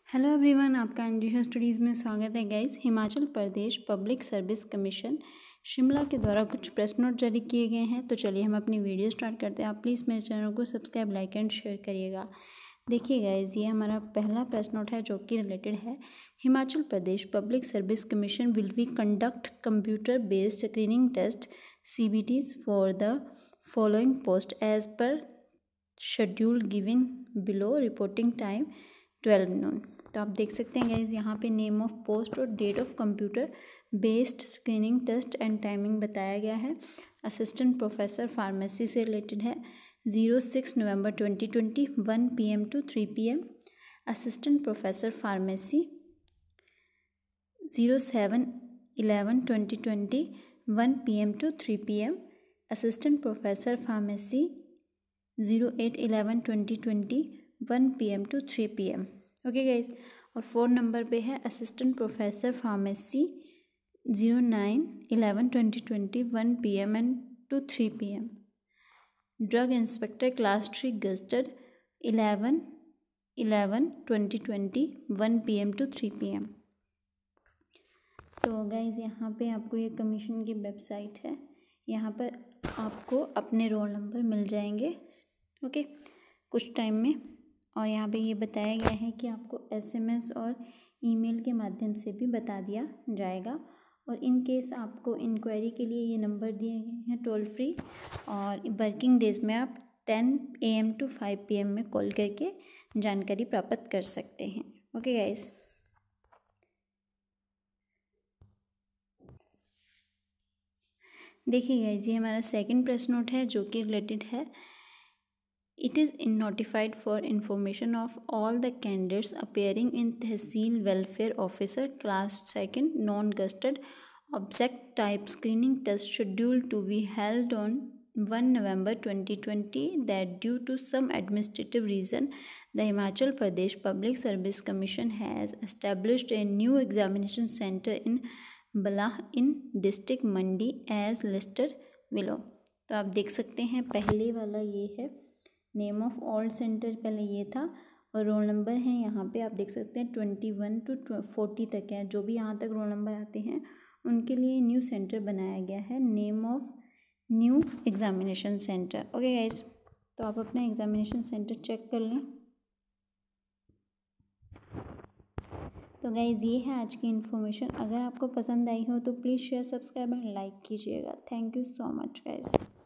Hello everyone, आपका NGO studies में स्वागत है guys. Himachal Pradesh public service commission Shimla के द्वारा कुछ प्रेस नोट जारी किए गए हैं। तो चलिए हम अपनी वीडियो स्टार्ट करते हैं। आप प्लीज़ मेरे चैनल को सब्सक्राइब, लाइक एंड शेयर करिएगा। देखिए गाइस, ये हमारा पहला प्रेस नोट है जो कि रिलेटेड है Himachal Pradesh public service commission will be conduct computer based screening test CBTs for the following post as per schedule given below, reporting time 12 noon। तो आप देख सकते हैं गाइज, यहाँ पे नेम ऑफ पोस्ट और date of computer based screening test and timing बताया गया है। असिस्टेंट प्रोफेसर फार्मेसी से रिलेटेड है। 06 November 2020 1 PM to 3 PM। Assistant professor pharmacy 07/11/2020 1 PM to 3 PM। Assistant professor pharmacy 08/11/2020 1 PM to 3 PM। Okay guys, और 4 number पे है assistant professor pharmacy 09/11/2020 1 PM and to 3 PM। Drug inspector class 3 gazetted 11/11/2020 1 PM to 3 PM। तो guys, यहाँ पे आपको ये commission की website है, यहाँ पर आपको अपने रोल नंबर मिल जाएंगे ओके कुछ टाइम में। और यहाँ पे ये बताया गया है कि आपको SMS और ईमेल के माध्यम से भी बता दिया जाएगा। और इन केस आपको इंक्वायरी के लिए ये नंबर दिए गए हैं टोल फ्री, और वर्किंग डेज में आप 10 AM to 5 PM में कॉल करके जानकारी प्राप्त कर सकते हैं। ओके गाइस, देखिए गाइस, ये हमारा सेकंड प्रेस नोट है जो कि रिलेटेड है। It is notified for information of all the candidates appearing in Tehsil Welfare Officer Class 2nd non-gusted object type screening test scheduled to be held on 1 November 2020 that due to some administrative reason the Himachal Pradesh Public Service Commission has established a new examination center in Balah in district Mandi as listed below। तो आप देख सकते हैं पहले वाला ये है, name of all centre पहले ये था, और रोल नंबर है यहाँ पे आप देख सकते हैं 21 to 40 तक है। जो भी यहाँ तक रोल नंबर आते हैं उनके लिए न्यू सेंटर बनाया गया है, name of new examination centre. Okay guys, तो आप अपना एग्जामिनेशन सेंटर चेक कर लें। तो गाइज, ये है आज की इन्फॉर्मेशन। अगर आपको पसंद आई हो तो please share, subscribe and like कीजिएगा। Thank you so much guys.